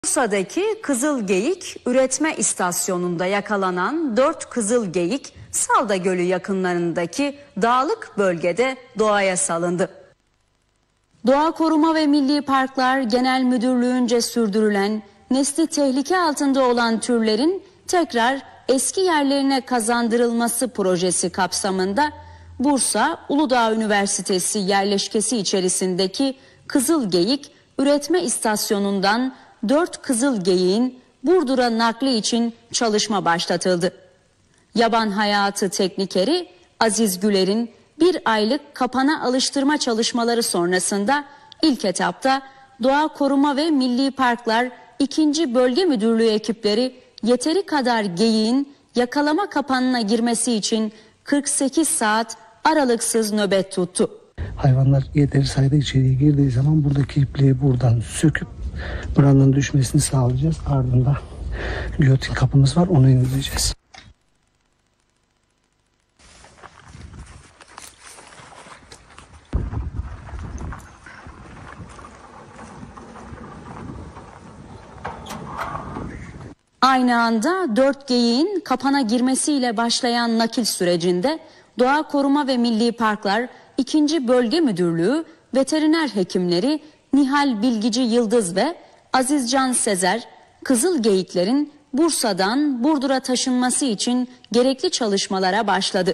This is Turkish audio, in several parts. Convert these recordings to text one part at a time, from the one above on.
Bursa'daki Kızılgeyik üretme istasyonunda yakalanan 4 kızılgeyik Salda Gölü yakınlarındaki dağlık bölgede doğaya salındı. Doğa Koruma ve Milli Parklar Genel Müdürlüğü'nce sürdürülen nesli tehlike altında olan türlerin tekrar eski yerlerine kazandırılması projesi kapsamında Bursa Uludağ Üniversitesi yerleşkesi içerisindeki Kızılgeyik üretme istasyonundan 4 kızılgeyiğin Burdur'a nakli için çalışma başlatıldı. Yaban hayatı teknikeri Aziz Güler'in bir aylık kapana alıştırma çalışmaları sonrasında ilk etapta Doğa Koruma ve Milli Parklar 2. Bölge Müdürlüğü ekipleri yeteri kadar geyiğin yakalama kapanına girmesi için 48 saat aralıksız nöbet tuttu. Hayvanlar yeteri sayıda içeriye girdiği zaman buradaki ipliği buradan söküp buranın düşmesini sağlayacağız. Ardından giyotin kapımız var, onu indireceğiz. Aynı anda 4 geyiğin kapana girmesiyle başlayan nakil sürecinde Doğa Koruma ve Milli Parklar 2. Bölge Müdürlüğü veteriner hekimleri Nihal Bilgici Yıldız ve Azizcan Sezer, kızılgeyiklerin Bursa'dan Burdur'a taşınması için gerekli çalışmalara başladı.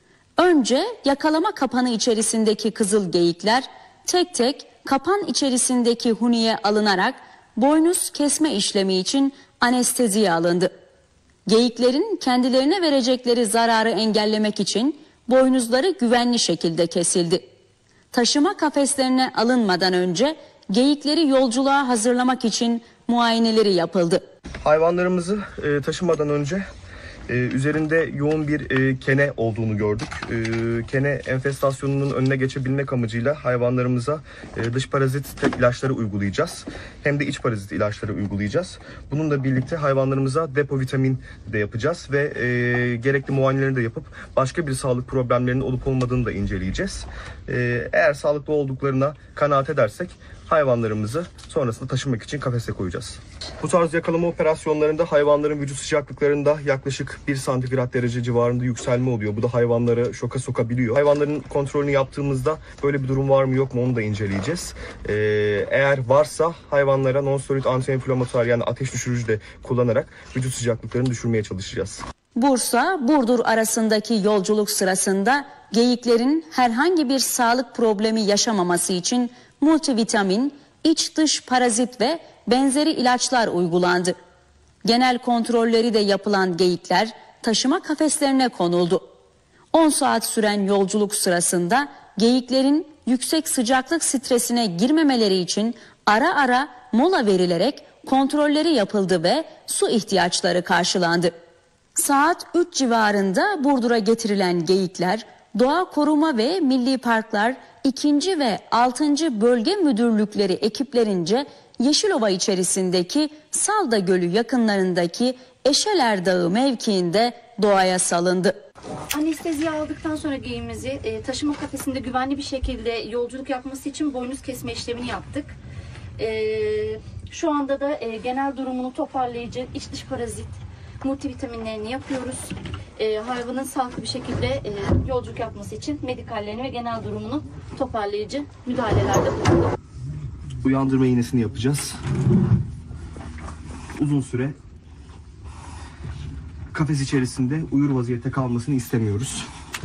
Önce yakalama kapanı içerisindeki kızılgeyikler tek tek kapan içerisindeki huniye alınarak boynuz kesme işlemi için anesteziye alındı. Geyiklerin kendilerine verecekleri zararı engellemek için boynuzları güvenli şekilde kesildi. Taşıma kafeslerine alınmadan önce geyikleri yolculuğa hazırlamak için muayeneleri yapıldı. Hayvanlarımızı taşımadan önce üzerinde yoğun bir kene olduğunu gördük. Kene enfestasyonunun önüne geçebilmek amacıyla hayvanlarımıza dış parazit ilaçları uygulayacağız. Hem de iç parazit ilaçları uygulayacağız. Bununla birlikte hayvanlarımıza depo vitamin de yapacağız ve gerekli muayenelerini de yapıp başka bir sağlık problemlerinin olup olmadığını da inceleyeceğiz. Eğer sağlıklı olduklarına kanaat edersek hayvanlarımızı sonrasında taşımak için kafese koyacağız. Bu tarz yakalama operasyonlarında hayvanların vücut sıcaklıklarında yaklaşık 1 santigrat derece civarında yükselme oluyor. Bu da hayvanları şoka sokabiliyor. Hayvanların kontrolünü yaptığımızda böyle bir durum var mı yok mu onu da inceleyeceğiz. Eğer varsa hayvanlara non-steroid anti-inflamatuar yani ateş düşürücü de kullanarak vücut sıcaklıklarını düşürmeye çalışacağız. Bursa-Burdur arasındaki yolculuk sırasında geyiklerin herhangi bir sağlık problemi yaşamaması için multivitamin, iç dış parazit ve benzeri ilaçlar uygulandı. Genel kontrolleri de yapılan geyikler taşıma kafeslerine konuldu. 10 saat süren yolculuk sırasında geyiklerin yüksek sıcaklık stresine girmemeleri için ara ara mola verilerek kontrolleri yapıldı ve su ihtiyaçları karşılandı. Saat 3 civarında Burdur'a getirilen geyikler Doğa Koruma ve Milli Parklar 2. ve 6. Bölge Müdürlükleri ekiplerince Yeşilova içerisindeki Salda Gölü yakınlarındaki Eşeler Dağı mevkiinde doğaya salındı. Anesteziyi aldıktan sonra geyiğimizi taşıma kafesinde güvenli bir şekilde yolculuk yapması için boynuz kesme işlemini yaptık. Şu anda da genel durumunu toparlayıcı iç dış parazit multivitaminlerini yapıyoruz. Hayvanın sağlıklı bir şekilde yolculuk yapması için medikallerini ve genel durumunu toparlayıcı müdahalelerde bulunduk. Uyandırma iğnesini yapacağız. Uzun süre kafes içerisinde uyur vaziyette kalmasını istemiyoruz.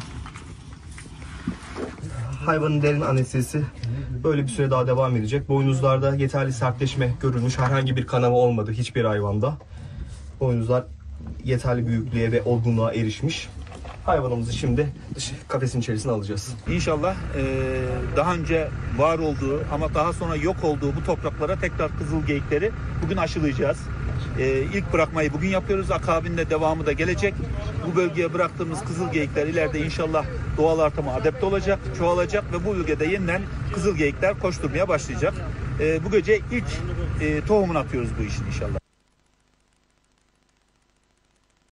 Hayvanın derin anestezisi böyle bir süre daha devam edecek. Boynuzlarda yeterli sertleşme görülmüş. Herhangi bir kanama olmadı hiçbir hayvanda. Boynuzlar yeterli büyüklüğe ve olgunluğa erişmiş. Hayvanımızı şimdi kafesin içerisine alacağız. İnşallah daha önce var olduğu ama daha sonra yok olduğu bu topraklara tekrar kızılgeyikleri bugün aşılayacağız. İlk bırakmayı bugün yapıyoruz. Akabinde devamı da gelecek. Bu bölgeye bıraktığımız kızılgeyikler ileride inşallah doğal ortama adapte olacak, çoğalacak ve bu bölgede yeniden kızılgeyikler koşturmaya başlayacak. Bu gece ilk tohumunu atıyoruz bu işin inşallah.